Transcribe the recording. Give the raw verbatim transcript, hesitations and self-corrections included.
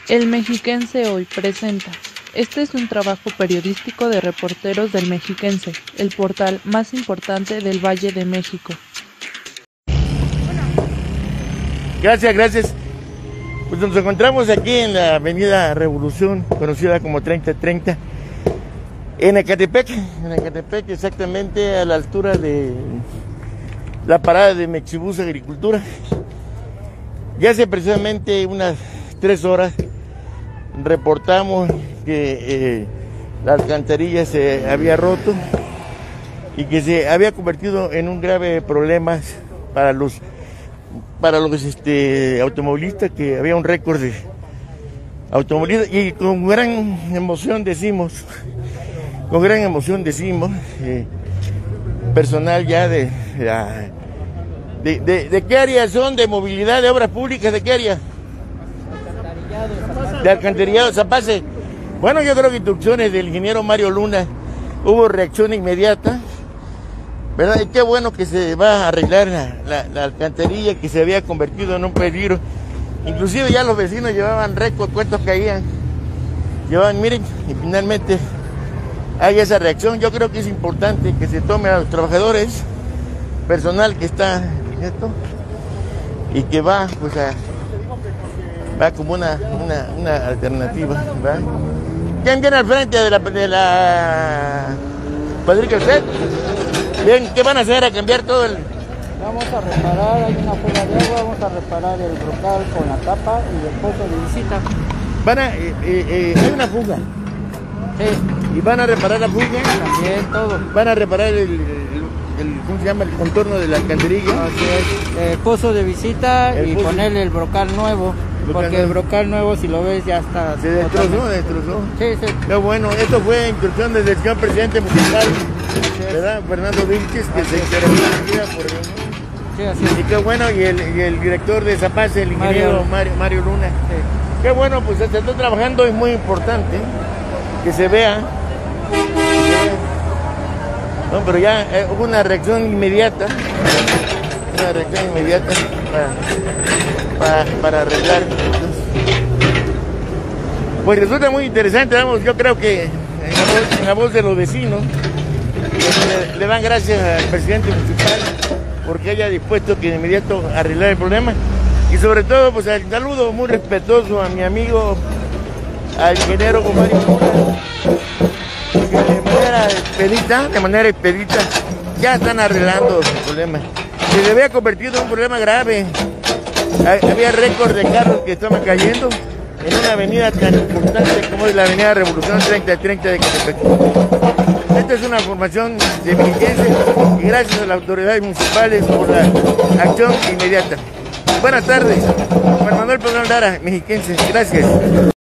El Mexiquense Hoy presenta. Este es un trabajo periodístico de reporteros del Mexiquense, el portal más importante del Valle de México. Gracias, gracias. Pues nos encontramos aquí en la avenida Revolución, conocida como treinta treinta, en Ecatepec, en Ecatepec, exactamente a la altura de la parada de Mexibus Agricultura. Ya hace precisamente unas tres horas reportamos que eh, la alcantarilla se había roto y que se había convertido en un grave problema para los para los este, automovilistas, que había un récord de automovilistas, y con gran emoción decimos, con gran emoción decimos, eh, personal ya de, de, de, de qué área son, de movilidad, de obras públicas, ¿de qué área? De alcantarillado, Zapase. Bueno, yo creo que instrucciones del ingeniero Mario Luna, hubo reacción inmediata, ¿verdad? Y qué bueno que se va a arreglar la, la, la alcantarilla que se había convertido en un peligro. Inclusive ya los vecinos llevaban récord, cuántos caían. Llevaban, miren, y finalmente hay esa reacción. Yo creo que es importante que se tome a los trabajadores, personal que está en esto, y que va, pues, a, va como una, una, una alternativa, ¿verdad? ¿Quién viene al frente de la, de la cuadriga? ¿Usted? Bien, ¿qué van a hacer? ¿A cambiar todo el...? Vamos a reparar, hay una fuga de agua, vamos a reparar el brocal con la tapa y el pozo de visita. Van a... Eh, eh, eh, hay una fuga. Sí. ¿Y van a reparar la fuga? También, todo. ¿Van a reparar el, el, el ¿cómo se llama? El contorno de la alcantarilla? Así es, el pozo de visita El y pozo. Ponerle el brocal nuevo. Brocal Porque nuevo. el brocal nuevo, si lo ves, ya está... Se destrozó, totalmente. destrozó. Sí, sí. Qué bueno, esto fue instrucción desde el señor presidente municipal, ¿verdad? Fernando Vilches, que se encargó de la por Sí, así es. y qué bueno, y el, y el director de Zapase, el ingeniero Mario, Mario, Mario Luna. Sí. Qué bueno, pues se está trabajando, es muy importante que se vea. No, pero ya eh, hubo una reacción inmediata, una reacción inmediata para, para, para arreglar. Pues resulta muy interesante, vamos, yo creo que en la voz, en la voz de los vecinos le, le dan gracias al presidente municipal porque haya dispuesto que de inmediato arreglar el problema, y sobre todo pues el saludo muy respetuoso a mi amigo, al ingeniero Mario Luna, que de manera expedita, de manera expedita ya están arreglando el problema. Se había convertido en un problema grave, había récord de carros que estaban cayendo en una avenida tan importante como es la avenida Revolución treinta treinta de Ecatepec. Esta es una formación de mexiquense y gracias a las autoridades municipales por la acción inmediata. Buenas tardes, Juan Manuel Pedro Lara, mexiquense. Gracias.